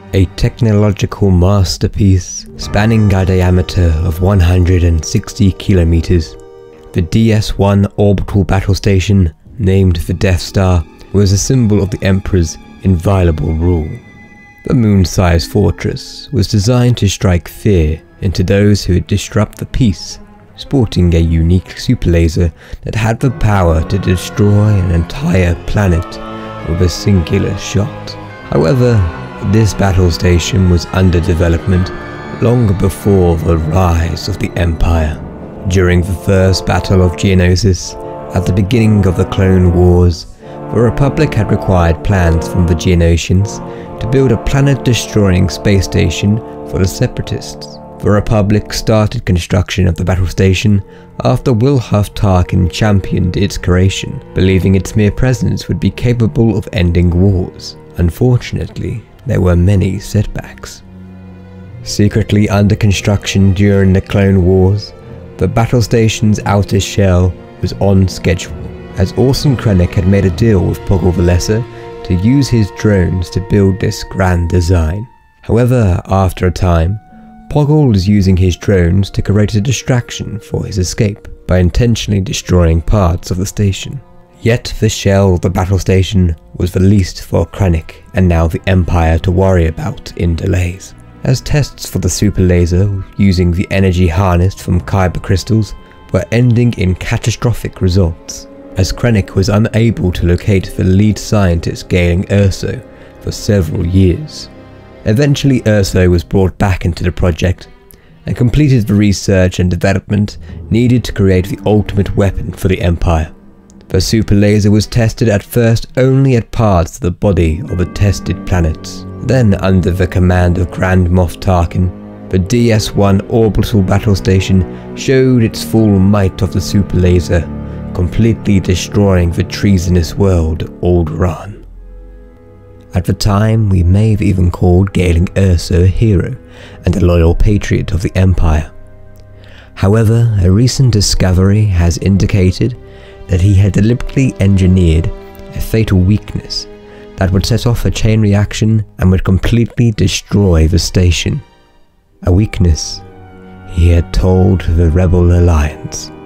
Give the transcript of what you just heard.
a technological masterpiece spanning a diameter of 160 kilometers. The DS-1 orbital battle station, named the Death Star, was a symbol of the Emperor's inviolable rule. The moon-sized fortress was designed to strike fear into those who would disrupt the peace, sporting a unique superlaser that had the power to destroy an entire planet with a singular shot. However, this battle station was under development long before the rise of the Empire. During the First Battle of Geonosis, at the beginning of the Clone Wars, the Republic had required plans from the Geonosians to build a planet-destroying space station for the Separatists. The Republic started construction of the battle station after Wilhuff Tarkin championed its creation, believing its mere presence would be capable of ending wars. Unfortunately, there were many setbacks. Secretly under construction during the Clone Wars, the battle station's outer shell was on schedule, as Orson Krennic had made a deal with Poggle the Lesser to use his drones to build this grand design. However, after a time, Poggle was using his drones to create a distraction for his escape by intentionally destroying parts of the station. Yet the shell of the battle station was released for Krennic and now the Empire to worry about in delays, as tests for the super laser using the energy harnessed from kyber crystals were ending in catastrophic results, as Krennic was unable to locate the lead scientist Galen Erso for several years. Eventually Erso was brought back into the project and completed the research and development needed to create the ultimate weapon for the Empire. The super laser was tested at first only at parts of the body of the tested planets. Then, under the command of Grand Moff Tarkin, the DS-1 orbital battle station showed its full might of the super laser, completely destroying the treasonous world Alderaan. At the time, we may have even called Galen Erso a hero and a loyal patriot of the Empire. However, a recent discovery has indicated that he had deliberately engineered a fatal weakness that would set off a chain reaction and would completely destroy the station. A weakness he had told the Rebel Alliance.